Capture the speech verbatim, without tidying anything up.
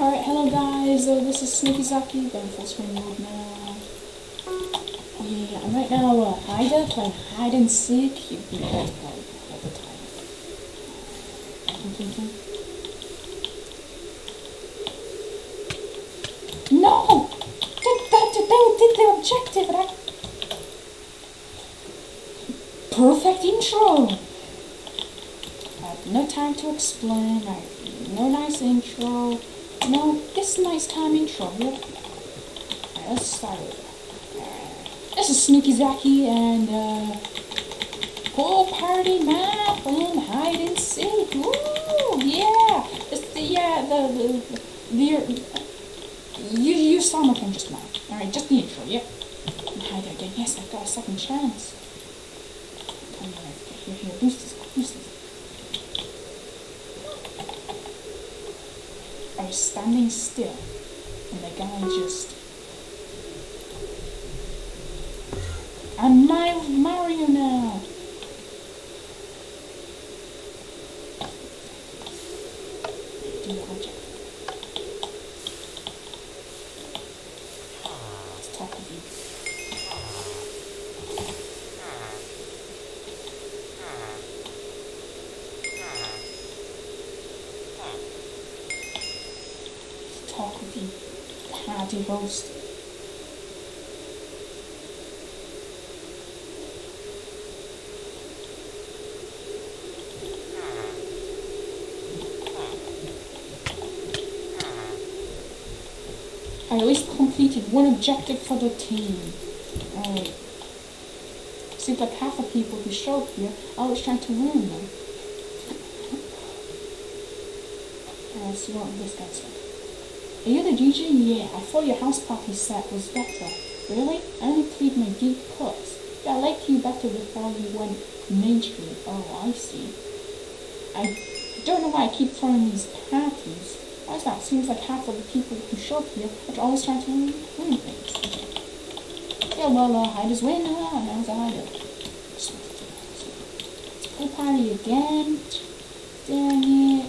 Alright, hello guys, uh, this is Sneaky going full screen mode now. Yeah, I'm right now uh, Haida, playing hide and seek. You can all the time. No! That, that, that did the objective, right? Perfect intro! Uh, no time to explain, right? No nice intro. No, this nice time intro, yeah? Alright, let's start with it. This is Sneaky Zaki and, uh, pool party map and hide and seek. Woo! Yeah! It's the, yeah, the, the, the, the you, you saw my thing just now. Alright, just the intro, yeah? And hide again. Yes, I've got a second chance. Come on, here, here, boost this, boost this. I was standing still, and the guy just... I'm my Mario now! Do the object. Let's talk with you. Talk with you, party host. I at least completed one objective for the team. Alright. Seems like half the people who show up here are always trying to ruin them. Alright, let's see what this guy said. Are you the D J? Yeah, I thought your house party set was better. Really? I only played my deep cuts. Yeah, I liked you better before you went mainstream. Oh, I see. I don't know why I keep throwing these parties. Why is that? Seems like half of the people who show up here are always trying to ruin things. Yeah, well, uh, Hida's win. Ah, now it's a Hida. Let's pool party again. Dang it.